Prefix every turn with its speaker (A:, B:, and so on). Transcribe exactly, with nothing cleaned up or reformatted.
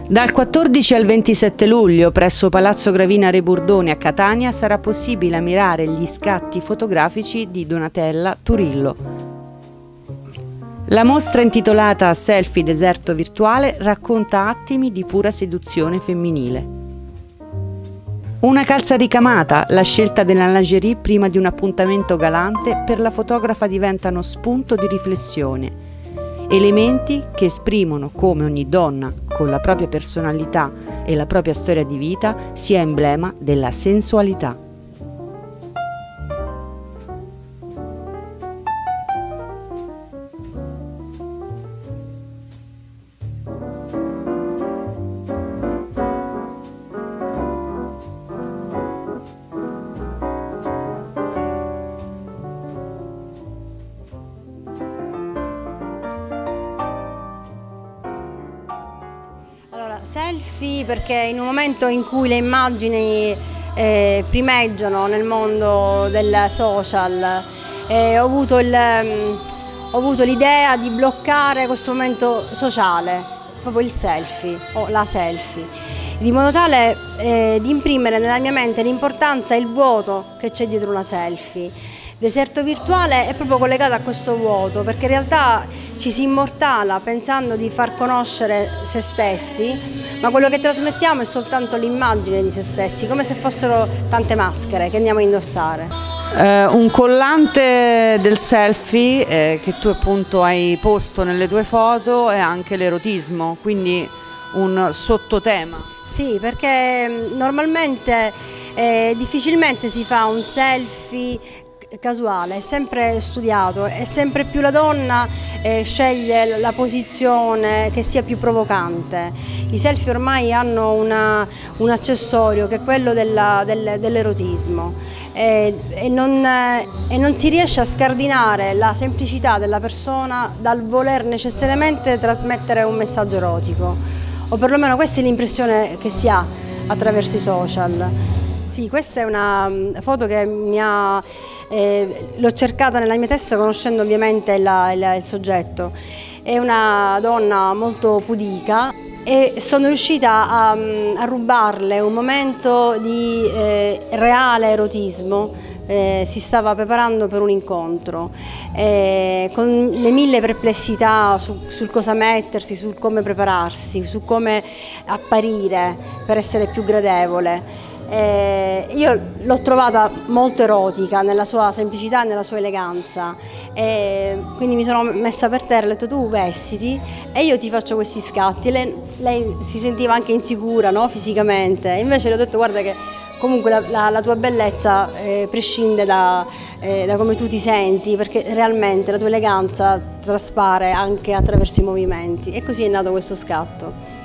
A: Dal quattordici al ventisette luglio presso Palazzo Gravina Re Bordoni a Catania sarà possibile ammirare gli scatti fotografici di Donatella Turillo. La mostra intitolata Selfie Deserto Virtuale racconta attimi di pura seduzione femminile. Una calza ricamata, la scelta della lingerie prima di un appuntamento galante per la fotografa diventano spunto di riflessione. Elementi che esprimono come ogni donna, con la propria personalità e la propria storia di vita, sia emblema della sensualità.
B: Allora, selfie perché in un momento in cui le immagini eh, primeggiano nel mondo del social, eh, ho avuto l'idea di bloccare questo momento sociale, proprio il selfie o la selfie, di modo tale eh, di imprimere nella mia mente l'importanza e il vuoto che c'è dietro una selfie. Deserto virtuale è proprio collegato a questo vuoto, perché in realtà ci si immortala pensando di far conoscere se stessi, ma quello che trasmettiamo è soltanto l'immagine di se stessi, come se fossero tante maschere che andiamo a indossare.
A: Eh, un collante del selfie eh, che tu appunto hai posto nelle tue foto è anche l'erotismo, quindi un sottotema.
B: Sì, perché normalmente eh, difficilmente si fa un selfie casuale, è sempre studiato, è sempre più la donna eh, sceglie la posizione che sia più provocante. I selfie ormai hanno una, un accessorio che è quello dell'erotismo e, e, non, e non si riesce a scardinare la semplicità della persona dal voler necessariamente trasmettere un messaggio erotico, o perlomeno questa è l'impressione che si ha attraverso i social. Sì, questa è una foto che mi ha Eh, l'ho cercata nella mia testa conoscendo ovviamente la, il, il soggetto. È una donna molto pudica e sono riuscita a, a rubarle un momento di eh, reale erotismo. Eh, si stava preparando per un incontro eh, con le mille perplessità su, sul cosa mettersi, sul come prepararsi, su come apparire per essere più gradevole. Eh, io l'ho trovata molto erotica nella sua semplicità e nella sua eleganza, eh, quindi mi sono messa per terra e ho detto tu vestiti e io ti faccio questi scatti. Lei, lei si sentiva anche insicura, no? Fisicamente, invece le ho detto guarda che comunque la, la, la tua bellezza eh, prescinde da, eh, da come tu ti senti, perché realmente la tua eleganza traspare anche attraverso i movimenti, e così è nato questo scatto.